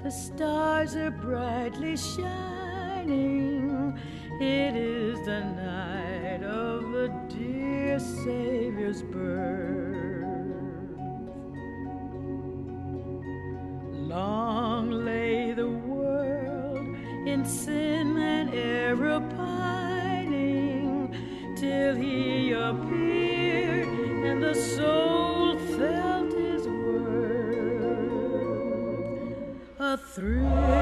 The stars are brightly shining. It is the night of the dear Savior's birth. Long lay the world in sin and error pining, till he appeared and the soul felt his worth. A thrill